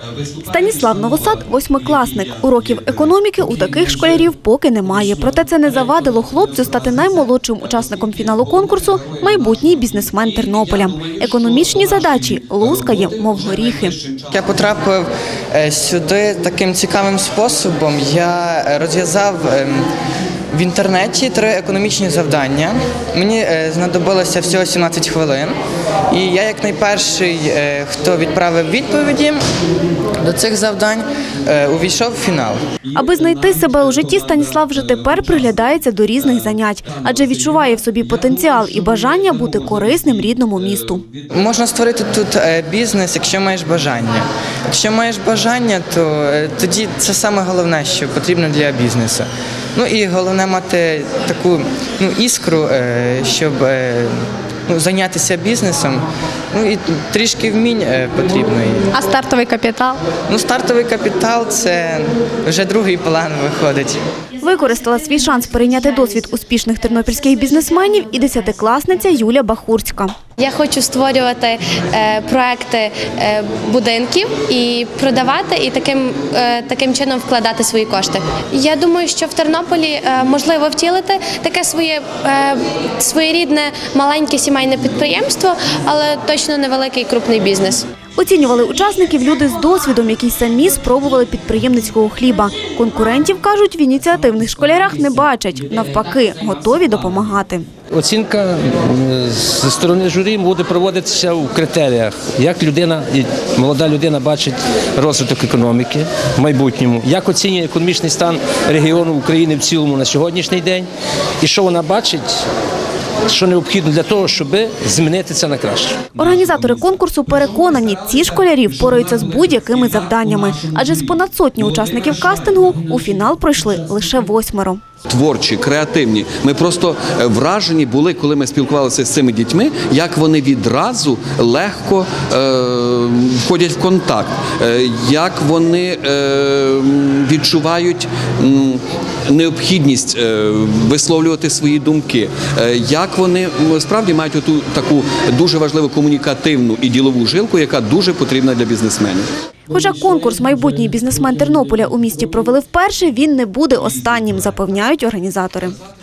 Станіслав Новосад – восьмикласник. Уроків економіки у таких школярів поки немає. Проте це не завадило хлопцю стати наймолодшим учасником фіналу конкурсу «Майбутній бізнесмен Тернополя». Економічні задачі лускає, мов горіхи. Я потрапив сюди таким цікавим способом. Я розв'язав в інтернеті 3 економічні завдання. Мені знадобилося всього 17 хвилин. І я, як найперший, хто відправив відповіді до цих завдань, увійшов в фінал. Аби знайти себе у житті, Станіслав вже тепер приглядається до різних занять, адже відчуває в собі потенціал і бажання бути корисним рідному місту. Можна створити тут бізнес, якщо маєш бажання. Якщо маєш бажання, то тоді це саме головне, що потрібно для бізнесу. Ну і головне мати таку іскру, щоб зайнятися бізнесом. Ну і трішки вмінь потрібно. А стартовий капітал? Стартовий капітал – це вже другий план виходить. Використала свій шанс перейняти досвід успішних тернопільських бізнесменів і 10-класниця Юля Бахурська. Я хочу створювати проекти будинків і продавати, і таким чином вкладати свої кошти. Я думаю, що в Тернополі можливо втілити таке своєрідне маленьке сімейне підприємство, але точно невеликий крупний бізнес. Оцінювали учасників люди з досвідом, які самі спробували підприємницького хліба. Конкурентів, кажуть, в ініціативних школярах не бачать. Навпаки, готові допомагати. Оцінка зі сторони журі буде проводитися у критеріях, як молода людина бачить розвиток економіки в майбутньому, як оцінює економічний стан регіону України в цілому на сьогоднішній день і що вона бачить, що необхідно для того, щоб змінити це на краще. Організатори конкурсу переконані, ці школярі впораються з будь-якими завданнями. Адже з понад сотні учасників кастингу у фінал пройшли лише 8. Творчі, креативні. Ми просто вражені були, коли ми спілкувалися з цими дітьми, як вони відразу легко входять в контакт, як вони відчувають необхідність висловлювати свої думки, як вони справді мають оту таку дуже важливу комунікативну і ділову жилку, яка дуже потрібна для бізнесменів. Хоча конкурс «Майбутній бізнесмен Тернополя» у місті провели вперше, він не буде останнім, запевняють організатори.